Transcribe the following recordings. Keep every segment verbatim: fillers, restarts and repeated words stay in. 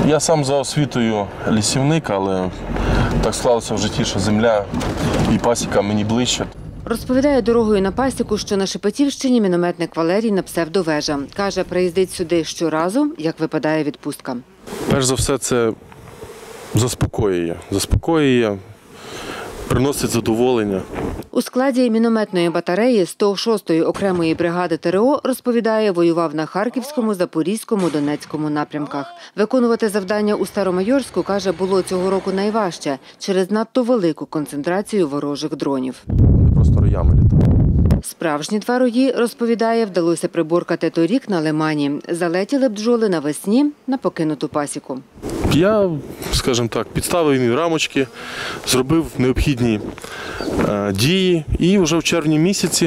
Я сам за освітою лісівник, але так склалося в житті, що земля і пасіка мені ближче. Розповідає дорогою на пасіку, що на Шепетівщині мінометник Валерій на псевдовежа. Каже, приїздить сюди щоразу, як випадає відпустка. Перш за все, це заспокоює. Заспокоює, приносить задоволення. У складі мінометної батареї сто шостої окремої бригади ТРО, розповідає, воював на Харківському, Запорізькому, Донецькому напрямках. Виконувати завдання у Старомайорську, каже, було цього року найважче через надто велику концентрацію ворожих дронів. Вони просто роями літають. Справжні два рої, розповідає, вдалося приборкати торік на Лимані. Залетіли бджоли навесні на покинуту пасіку. Я, скажімо так, підставив їм рамочки, зробив необхідні е, дії і вже в червні місяці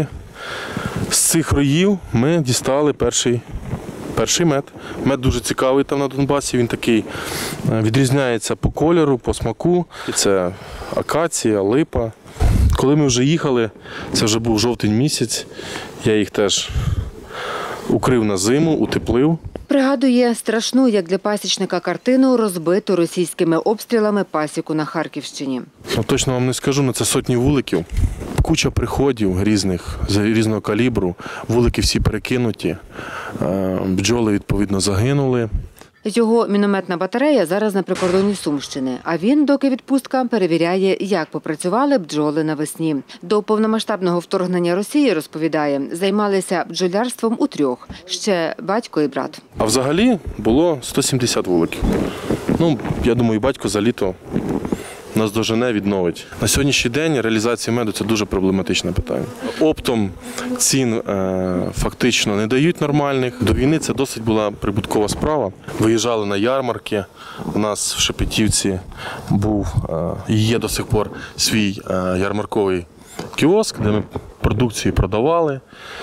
з цих роїв ми дістали перший, перший мед. Мед дуже цікавий там на Донбасі, він такий е, відрізняється по кольору, по смаку. Це акація, липа. Коли ми вже їхали, це вже був жовтень місяць, я їх теж укрив на зиму, утеплив. Пригадує страшну, як для пасічника, картину, розбиту російськими обстрілами пасіку на Харківщині. Ну, точно вам не скажу, але це сотні вуликів, куча приходів різних, різного калібру, вулики всі перекинуті, бджоли, відповідно, загинули. Його мінометна батарея зараз на прикордоні Сумщини, а він, доки відпустка, перевіряє, як попрацювали бджоли навесні. До повномасштабного вторгнення Росії, розповідає, займалися бджолярством у трьох – ще батько і брат. А взагалі було сто сімдесят вуликів. Ну, я думаю, батько за літо нас дожене, відновить. На сьогоднішній день реалізація меду – це дуже проблематичне питання. Оптом цін е, фактично не дають нормальних. До війни це досить була прибуткова справа. Виїжджали на ярмарки. У нас в Шепетівці був е, і є до сих пор свій е, ярмарковий кіоск, де ми продукцію продавали.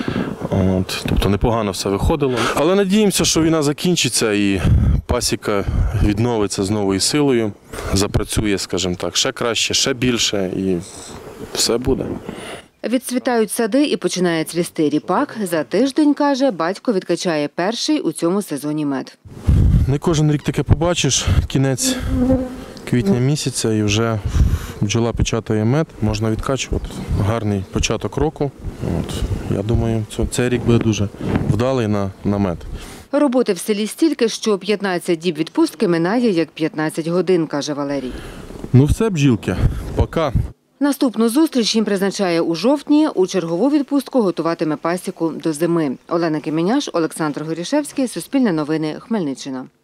От, тобто непогано все виходило. Але надіємося, що війна закінчиться і пасіка відновиться з новою силою, запрацює, скажімо так, ще краще, ще більше і все буде. Відцвітають сади і починає цвісти ріпак. За тиждень, каже, батько відкачає перший у цьому сезоні мед. Не кожен рік таке побачиш, кінець квітня місяця і вже бджола печатає мед, можна відкачувати. Гарний початок року. От, я думаю, цей рік буде дуже вдалий на, на мед. Роботи в селі стільки, що п'ятнадцять діб відпустки минає як п'ятнадцять годин, каже Валерій. Ну все, бджілки, пока. Наступну зустріч їм призначає у жовтні. У чергову відпустку готуватиме пасіку до зими. Олена Кеміняш, Олександр Горішевський, Суспільне новини, Хмельниччина.